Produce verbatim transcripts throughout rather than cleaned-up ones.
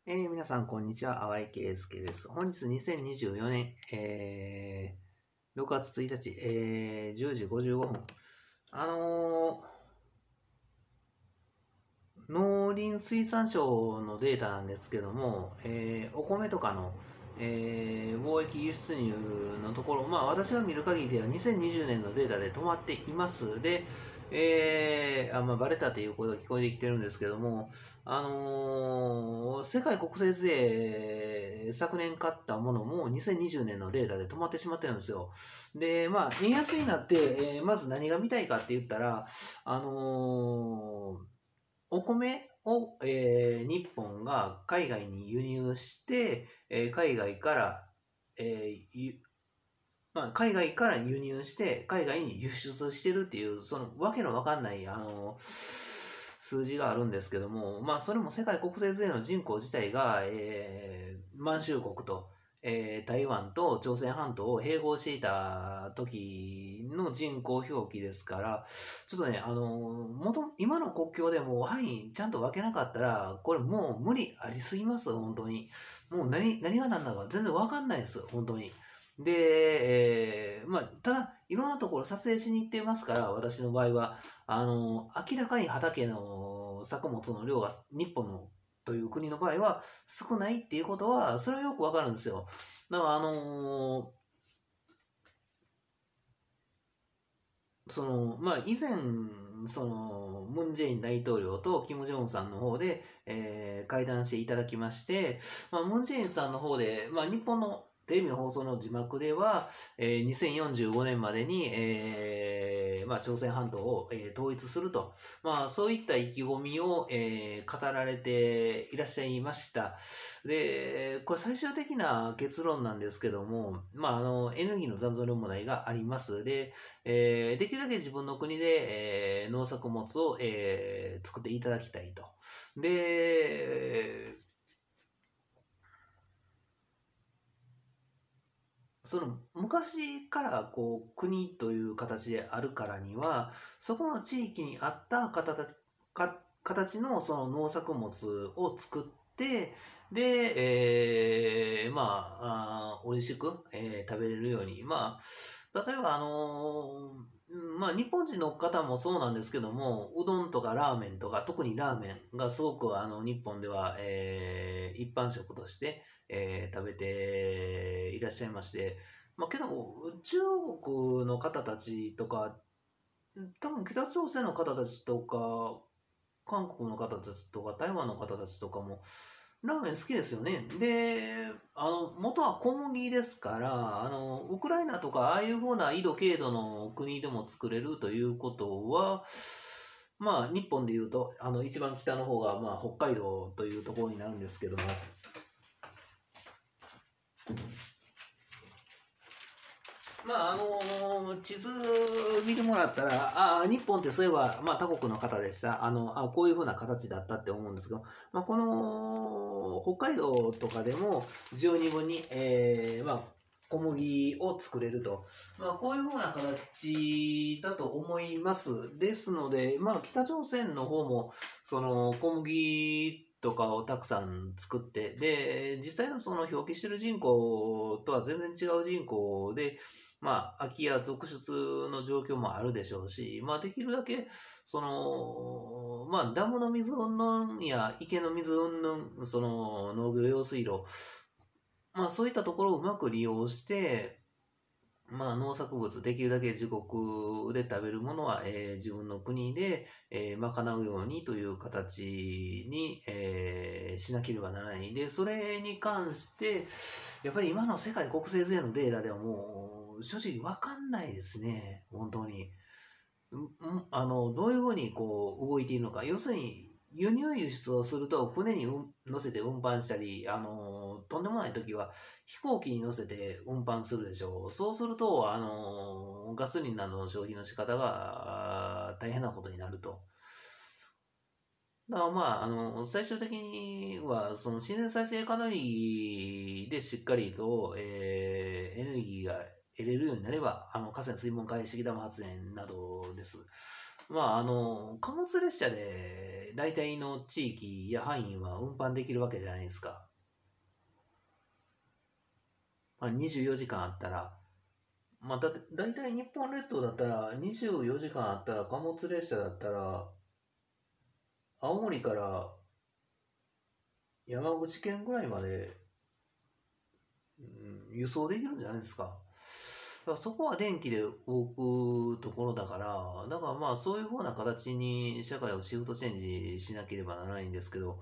えー、皆さん、こんにちは。淡井圭介です。本日にせんにじゅうよねん、えー、ろくがつついたち、えー、じゅうじごじゅうごふん。あのー、農林水産省のデータなんですけども、えー、お米とかの、えー、貿易輸出入のところ、まあ私が見る限りではにせんにじゅうねんのデータで止まっています。で、えー、あまあ、バレたという声が聞こえてきてるんですけども、あのー世界国税税、昨年買ったものもにせんにじゅうねんのデータで止まってしまってるんですよ。で、まあ、円安になって、えーまず何が見たいかって言ったら、あのーお米を、えー日本が海外に輸入して、えー海外から、えーゆまあ、海外から輸入して海外に輸出してるっていうそのわけのわかんないあの数字があるんですけども、まあそれも世界国税税の人口自体が、えー満州国と、えー台湾と朝鮮半島を併合していた時の人口表記ですから、ちょっとね、あの元今の国境でも範囲ちゃんと分けなかったら、これもう無理ありすぎます、本当に。もう何、何が何だか全然わかんないです、本当に。で、えーまあ、ただ、いろんなところ撮影しに行ってますから、私の場合は、あの、明らかに畑の作物の量が日本のという国の場合は少ないっていうことは、それはよくわかるんですよ。だから、あのその、まあ、以前、その、ムン・ジェイン大統領とキム・ジョンさんの方で、えー会談していただきまして、まあ、ムン・ジェインさんの方で、まあ、日本のテレビの放送の字幕では、えーにせんよんじゅうごねんまでに、えーまあ、朝鮮半島を、えー統一すると、まあ、そういった意気込みを、えー語られていらっしゃいました。で、これ最終的な結論なんですけども、まあ、あの、エネルギーの残存量問題があります。で、えーできるだけ自分の国で、えー農作物を、えー作っていただきたいと。で、その昔からこう国という形であるからには、そこの地域に合った形か形のその農作物を作って、で、えーまあ、あー美味しく、えー食べれるように、まあ、例えばあのーうんまあ、日本人の方もそうなんですけども、うどんとかラーメンとか、特にラーメンがすごくあの日本では、えー一般食として、えー食べていらっしゃいまして、まあ、けど中国の方たちとか、多分北朝鮮の方たちとか、韓国の方たちとか、台湾の方たちとかも、ラーメン好きですよね。で、あの、元は小麦ですから、あの、ウクライナとか、ああいうふうな緯度、経度の国でも作れるということは、まあ、日本で言うと、あの、一番北の方が、まあ、北海道というところになるんですけども、まああの地図見てもらったら、ああ、日本ってそういえば、まあ、他国の方でした。あのあこういうふうな形だったって思うんですけど、まあ、この北海道とかでも十二分に、えーまあ、小麦を作れると、まあ、こういうふうな形だと思います。ですので、まあ、北朝鮮の方もその小麦とかをたくさん作って、で、実際のその表記してる人口とは全然違う人口で、まあ、空き家続出の状況もあるでしょうし、まあ、できるだけ、その、まあ、ダムの水云々や池の水云々、その農業用水路、まあ、そういったところをうまく利用して、まあ、農作物できるだけ自国で食べるものは、えー自分の国で、えー賄うようにという形に、えーしなければならない。で、それに関して、やっぱり今の世界国勢税のデータではもう、正直わかんないですね。本当に。んあの、どういうふうにこう動いているのか。要するに、輸入輸出をすると船にうん乗せて運搬したり、あの、とんでもない時は飛行機に乗せて運搬するでしょう。そうすると、あの、ガソリンなどの消費の仕方があ大変なことになると。だからまあ、あの、最終的には、その自然再生可能エネルギーでしっかりと、えーエネルギーが得れるようになれば、あの、河川水門解析ダム発電などです。 まあ、あの、貨物列車で大体の地域や範囲は運搬できるわけじゃないですか。まあ、にじゅうよじかんあったら、まあ、だって大体日本列島だったらにじゅうよじかんあったら貨物列車だったら青森から山口県ぐらいまで、うん、輸送できるんじゃないですか。だからそこは電気で動くところだから、だからまあそういうふうな形に社会をシフトチェンジしなければならないんですけど、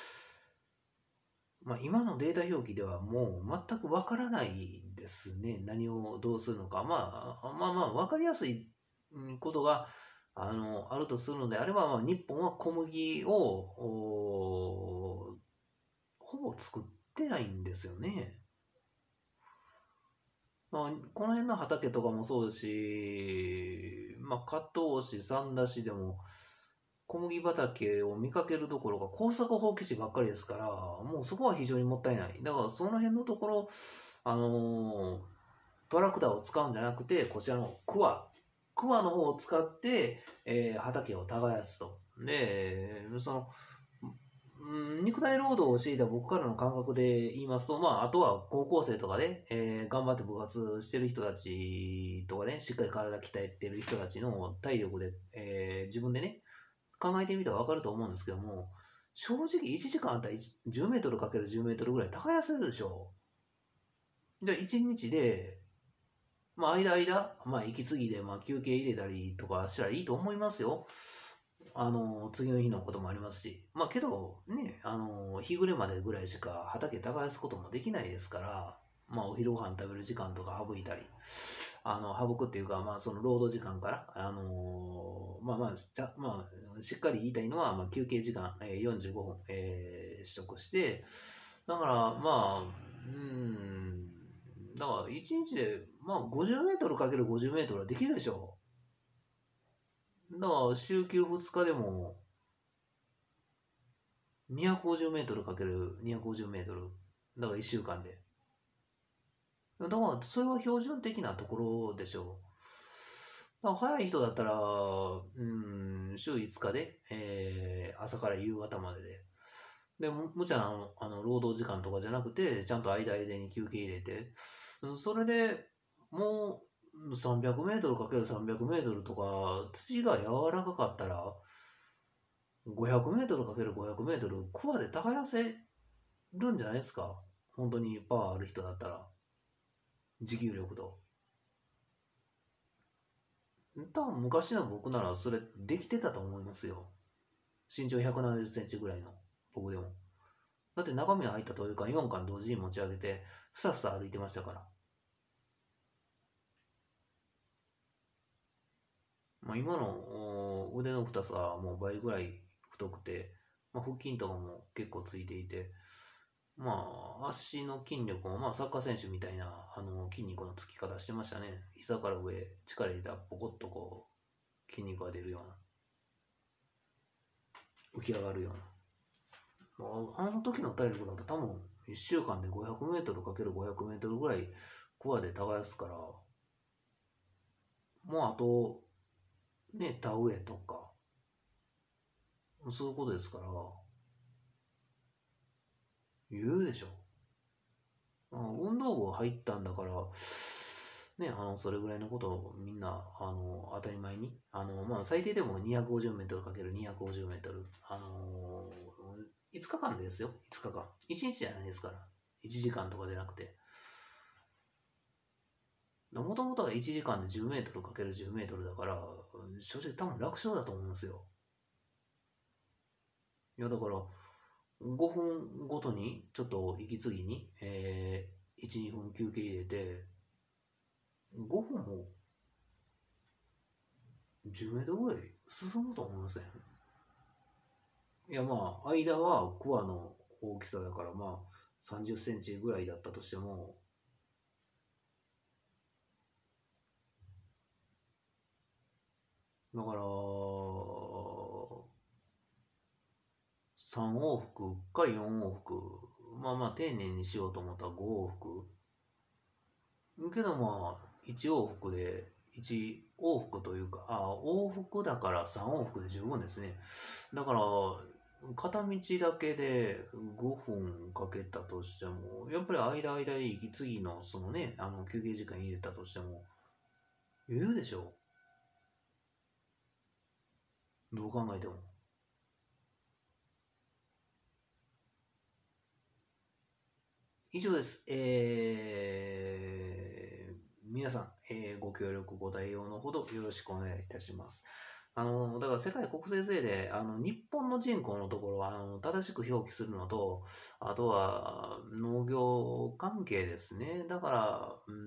まあ今のデータ表記ではもう全くわからないですね。何をどうするのか。まあまあまあわかりやすいことがあのあるとするのであれば、まあ、日本は小麦をほぼ作ってないんですよね。まあ、この辺の畑とかもそうですし、まあ、加東市、三田市でも小麦畑を見かけるどころか耕作放棄地ばっかりですから、もうそこは非常にもったいない。だからその辺のところ、あのートラクターを使うんじゃなくて、こちらのクワ、クワの方を使って、えー畑を耕すと。で、その、うん、肉体労働をしていた僕からの感覚で言いますと、まあ、あとは高校生とかで、えー頑張って部活してる人たちとかね、しっかり体鍛えてる人たちの体力で、えー自分でね、考えてみたらわかると思うんですけども、正直いちじかんあったらじゅうメートルかけるじゅうメートルぐらい耕せるでしょう。じゃあいちにちで、まあ、間間、まあ、息継ぎで、まあ、休憩入れたりとかしたらいいと思いますよ。あの、次の日のこともありますし。まあ、けど、ね、あの、日暮れまでぐらいしか畑耕すこともできないですから、まあ、お昼ご飯食べる時間とか省いたり、あの、省くっていうか、まあ、その労働時間から、あのまあまあ、ちゃ、まあ、しっかり言いたいのは、まあ、休憩時間、えー、よんじゅうごふん、えー、取得して、だから、まあ、うん、だから、いちにちで、まあ、ごじゅうメートルかけるごじゅうメートルはできるでしょう。だから、週休ふつかでも、にひゃくごじゅうメートルかけるにひゃくごじゅうメートル。だからいっしゅうかんで。だから、それは標準的なところでしょう。だから早い人だったら、うん、週いつかで、えー、朝から夕方までで。で、む無茶なあの労働時間とかじゃなくて、ちゃんと間間に休憩入れて、それでもうさんびゃくメートルかけるさんびゃくメートルとか、土が柔らかかったら、ごひゃくメートルかけるごひゃくメートル、クワで耕せるんじゃないですか。本当にパワーある人だったら。持久力と。多分昔の僕ならそれできてたと思いますよ。身長ひゃくななじゅっセンチぐらいの僕でも。だって中身の入ったトイレ缶よんかん同時に持ち上げて、スタスタ歩いてましたから。まあ、今の腕の太さはもう倍ぐらい太くて、まあ、腹筋とかも結構ついていて、まあ、足の筋力も、まあ、サッカー選手みたいなあの筋肉のつき方してましたね。膝から上、力入れたらポコッとこう、筋肉が出るような、浮き上がるような。まあ、あの時の体力だと多分いっしゅうかんでごひゃくメートルかけるごひゃくメートルぐらいコアで耕すから、もうあと、ね、田植えとか、そういうことですから、言うでしょ。あ運動部入ったんだから、ね、あの、それぐらいのことをみんな、あの、当たり前に、あの、まあ、最低でもにひゃくごじゅうメートルかけるにひゃくごじゅうメートル、あのー、いつかかんですよ、いつかかん。いちにちじゃないですから。いちじかんとかじゃなくて。もともとはいちじかんでじゅうメートルかけるじゅうメートルだから、正直多分楽勝だと思いますよ。いや、だから、ごふんごとに、ちょっと息継ぎに、えー、いち、にふん休憩入れて、ごふんもじゅうメートルぐらい進むと思いません？いや、まあ、間はコアの大きさだから、まあ、さんじゅっセンチぐらいだったとしても、だから、さん往復かよん往復。まあまあ、丁寧にしようと思ったらご往復。けどまあ、いち往復でいち往復というか、あ、往復だからさん往復で十分ですね。だから、片道だけでごふんかけたとしても、やっぱり間間で息継ぎのそのね、あの休憩時間入れたとしても、余裕でしょどう考えても。以上です。えー、皆さん、えーご協力ご対応のほどよろしくお願いいたします。あの、だから世界国勢税で、あの、日本の人口のところは、あの、正しく表記するのと、あとは農業関係ですね。だから、うん、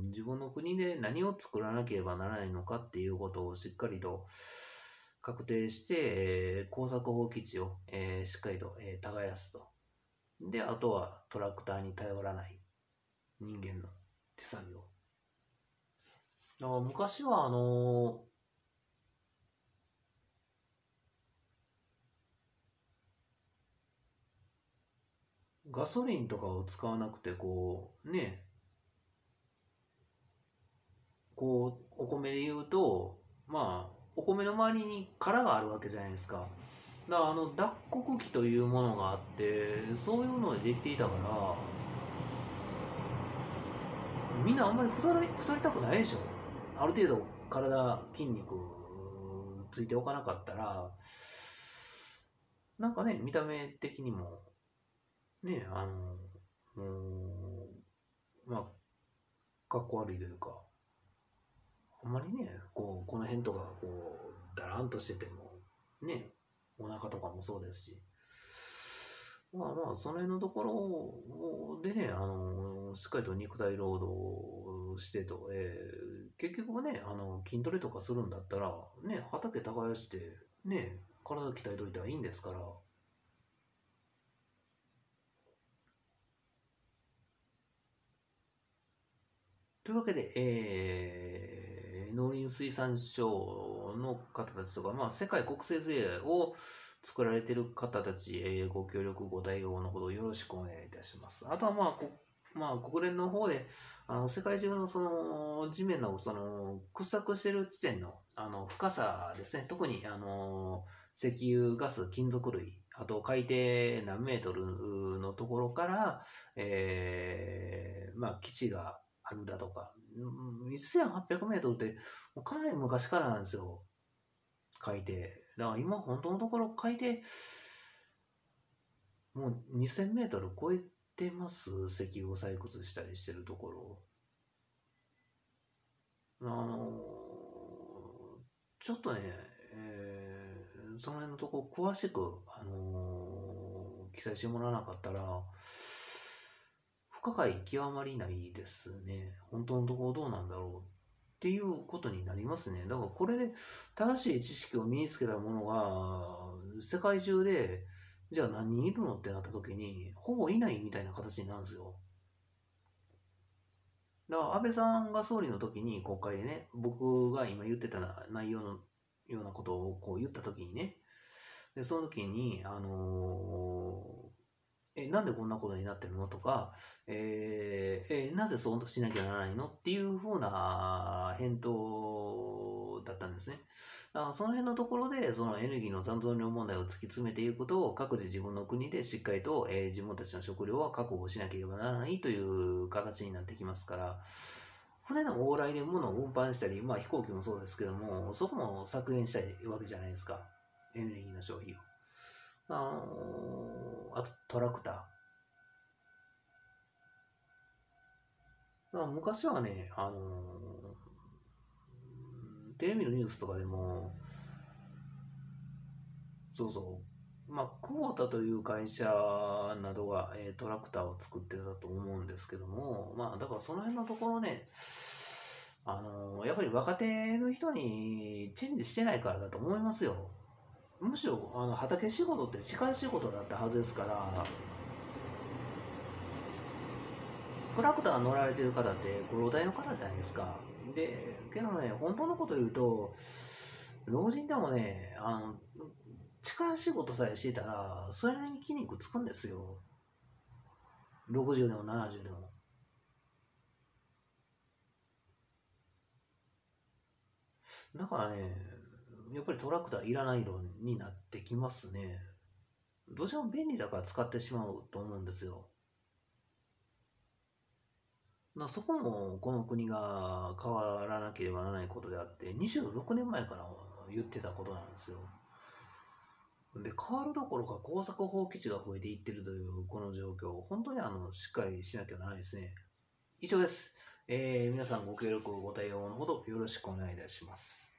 自分の国で何を作らなければならないのかっていうことをしっかりと確定して、えー耕作放棄地を、えーしっかりと、えー耕すと。で、あとはトラクターに頼らない人間の手作業。だから昔はあのガソリンとかを使わなくてこうね、こうお米で言うと、まあお米の周りに殻があるわけじゃないですか。だからあの脱穀機というものがあって、そういうのでできていたから、みんなあんまり太り太りたくないでしょ。ある程度体筋肉ついておかなかったら、なんかね、見た目的にもね、あの、うーん、まあ、かっこ悪いというか、あんまりね、こう、この辺とか、こう、だらんとしてても、ね、お腹とかもそうですし、まあまあ、その辺のところでね、あの、しっかりと肉体労働してと、えー結局ね、あの、筋トレとかするんだったら、ね、畑耕して、ね、体鍛えといたらいいんですから、というわけで、えー農林水産省の方たちとか、まあ、世界国勢税を作られている方たち、えーご協力、ご対応のほどよろしくお願いいたします。あとは、まあ、こまあ、国連の方で、あの、世界中のその、地面の、その、掘削している地点の、あの、深さですね。特に、あの、石油、ガス、金属類、あと海底何メートルのところから、えー、まあ、基地があるだとか、せんはっぴゃくメートルってもうかなり昔からなんですよ、海底。だから今本当のところ海底、もうにせんメートル超えてます、石油を採掘したりしてるところ。あのちょっとね、えーその辺のとこ詳しく、あの記載してもらわなかったら、不可解極まりないですね。本当のところどうなんだろうっていうことになりますね。だからこれで正しい知識を身につけたものが世界中でじゃあ何人いるのってなった時にほぼいないみたいな形になるんですよ。だから安倍さんが総理の時に国会でね、僕が今言ってた内容のようなことをこう言った時にね、でその時に、あのーえ、なんでこんなことになってるのとか、えーえなぜそうしなきゃならないのっていう風な返答だったんですね。だからその辺のところで、そのエネルギーの残存量問題を突き詰めていくと、各自自分の国でしっかりと、えー自分たちの食料は確保しなければならないという形になってきますから、船の往来で物を運搬したり、まあ飛行機もそうですけども、そこも削減したいわけじゃないですか。エネルギーの消費を。あのーあとトラクター。まあ、昔はね、あのーテレビのニュースとかでも、そうそう、まあ、クボタという会社などが、えートラクターを作ってたと思うんですけども、まあ、だからその辺のところね、あのーやっぱり若手の人にチェンジしてないからだと思いますよ。むしろ、あの、畑仕事って力仕事だったはずですから、トラクター乗られてる方ってご老体の方じゃないですか。で、けどね、本当のこと言うと、老人でもね、あの、力仕事さえしてたら、それなりに筋肉つくんですよ。ろくじゅうでもななじゅうでも。 だからね、やっぱりトラクターいらない論になってきますね。どうしても便利だから使ってしまうと思うんですよ。まあ、そこもこの国が変わらなければならないことであって、にじゅうろくねんまえから言ってたことなんですよ。で、変わるどころか耕作放棄地が増えていってるというこの状況、本当にあのしっかりしなきゃならないですね。以上です。えー皆さんご協力ご対応のほどよろしくお願いいたします。